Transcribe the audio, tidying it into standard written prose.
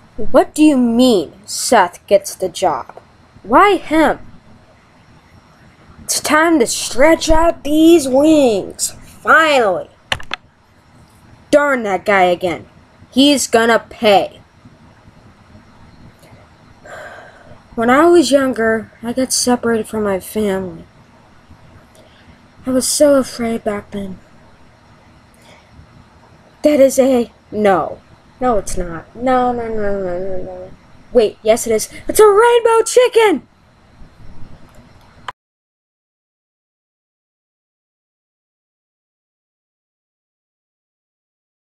What do you mean Seth gets the job? Why him? It's time to stretch out these wings. Finally. Darn that guy again. He's gonna pay. When I was younger, I got separated from my family. I was so afraid back then. That is a... No. No, it's not. No. Wait, yes it is. It's a rainbow chicken!